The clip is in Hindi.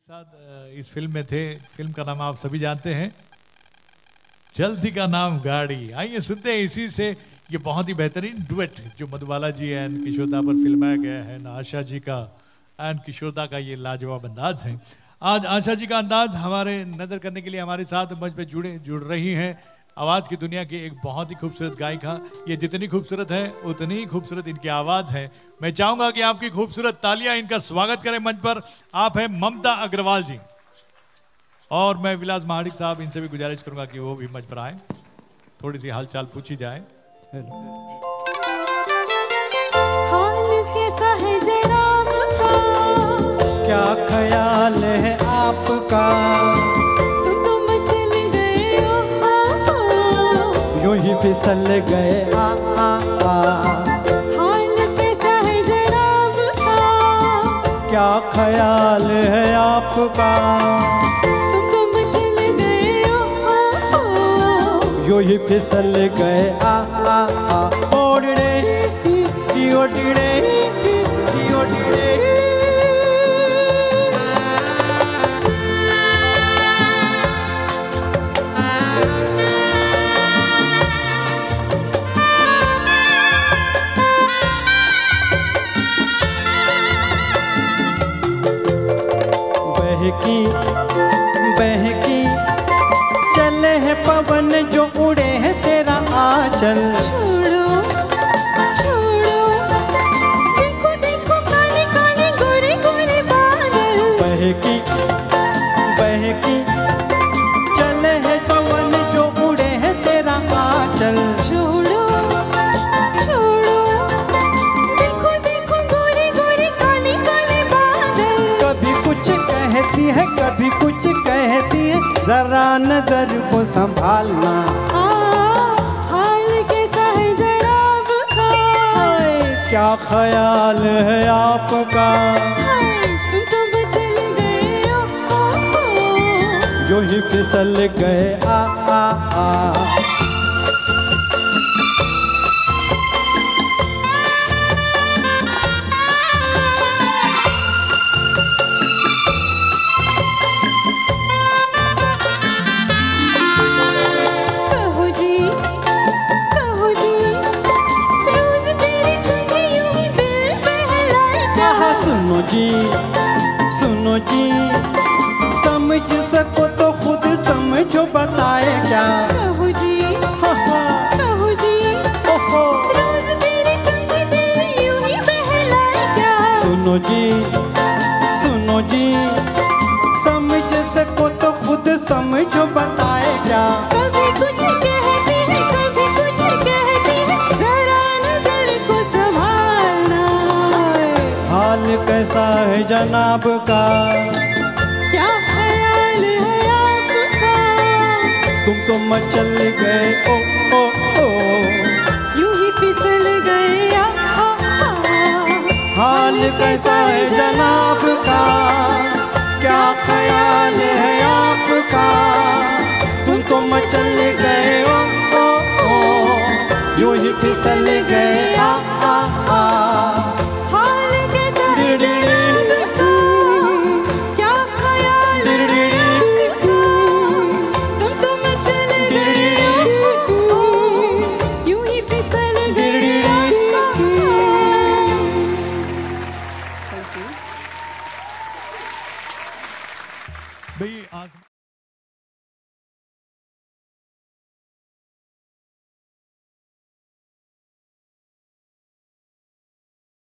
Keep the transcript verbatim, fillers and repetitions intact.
साथ इस फिल्म में थे। फिल्म का नाम आप सभी जानते हैं, चलती का नाम गाड़ी। आइए सुनते हैं इसी से ये बहुत ही बेहतरीन डुएट जो मधुबाला जी एंड किशोरदा पर फिल्माया गया है। आशा जी का एंड किशोरदा का ये लाजवाब अंदाज है। आज आशा जी का अंदाज हमारे नजर करने के लिए हमारे साथ मंच पे जुड़े जुड़ रही हैं आवाज की दुनिया की एक बहुत ही खूबसूरत गायिका। ये जितनी खूबसूरत है उतनी ही खूबसूरत इनकी आवाज है। मैं चाहूंगा कि आपकी खूबसूरत तालियां इनका स्वागत करें मंच पर। आप हैं ममता अग्रवाल जी, और मैं विलास महाडिक साहब इनसे भी गुजारिश करूंगा कि वो भी मंच पर आए, थोड़ी सी हालचाल पूछी जाए। हाल कैसा है जनाब का, क्या ख्याल है आपका, तुम तो मचल गए हो, यूं ही फिसल गए आ आ आ। हाल कैसा है जनाब का, क्या ख्याल है आपका, तुम तो मचल गए हो, यूं ही फिसल गए आ आ आ। ओड़े ओड़े ओड़े बहकी बहकी चले है पवन जो उड़े है तेरा आंचल। छोड़ो छोड़ो, देखो देखो काले काले गोरे गोरे बादल। बहकी बहकी चले है पवन जो उड़े है तेरा आंचल। छोड़ो छोड़ो, देखो देखो गोरे गोरे काले काले बादल। कभी कुछ कहती है कभी कुछ कहती है, जरा नजर को संभालना। आ, हाल कैसा है जनाब का, हाय, क्या ख्याल है आपका, हाय, तुम तो मचल गए हो, जो ही फिसल गए आ आ आ। कहो जी कहो जी, रोज तेरे संग यूं ही दिल बहलाएगा। कहा सुनो जी सुनो जी, समझ सको तो खुद समझो बताए क्या। कहो जी हा हा कहो जी, ओहो रोज तेरे संग दिल यूं ही बहलाएगा। सुनो जी सुनो जी, समझ सको तो खुद समझो बताए क्या। कभी कुछ कहती है कभी कुछ कहती है, जरा नजर को संभालना। हाल कैसा है जनाब का, क्या ख्याल है आपका, तुम तो मचल गए ओ ओ ओ। यूं ही फिसल गए आ, आ, आ। हाल कैसा है जनाब का, क्या ख्याल है आपका, तुम तो मचल गए ओ ओ ओ। यूं ही फिसल गए आ आ आ। हाल कैसा है जनाब का, क्या ख्याल है आपका, तुम तो मचल गए हो, यूं ही फिसल गए आ, आ, आ। भाई आज